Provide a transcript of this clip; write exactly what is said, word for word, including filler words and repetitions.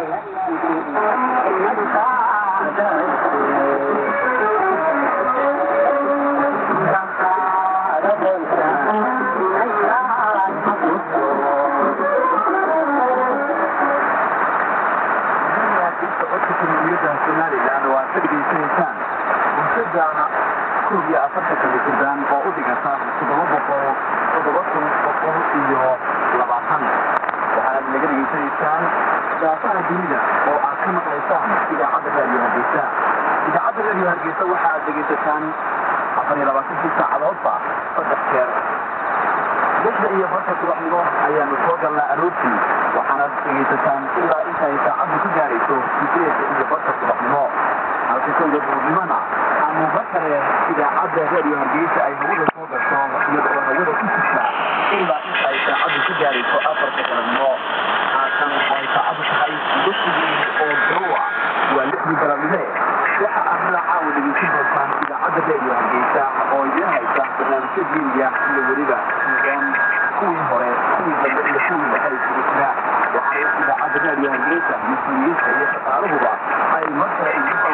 Somaliland waa sidii saytaan bulshadaana koob iyo afartanka miisaan oo u dhigata toddoba boqol toddoba kun boqol iyo labaatan waxaad laga dhegeysaneysaan daafaha dunida oo aad ka maqlaysaan idaacadda raadiyo hargeysa idaacadda raadiyo hargeysa waxaad dhegeysataan afar iyo labaatankii saacadoodba saddex jeer lixda iyo barka subaxnimo ayaanu soo galnaa aroortii waxaanaad dhegeysataan ilaa intay saacaddu ku gaarayso sideeda iyo barka subaxnimo halka kowda duurnimana aanu mar kale idaacadda raadiyo hargeysa ay hawada soo gasho iyadoo hawada ku jirta ilaa inta ay saacaddu ku gaarayso afarka galabnimo haatan ay saacaddu tahay lixdii oo garowa waa lixdii galabnime waxa aad raaca u dhegeysan doontaan idaacadda raadiyo hargeysa oo idin haysa barnaamijyo diiniya iyo weliba suugaan kuwii hore kuwii dambe iyo kuwii dhexe isugu jira waxaana idaacadda raadiyo hargeysa mas-uuliyiinta iyo shaqaaluhuba ay mar kale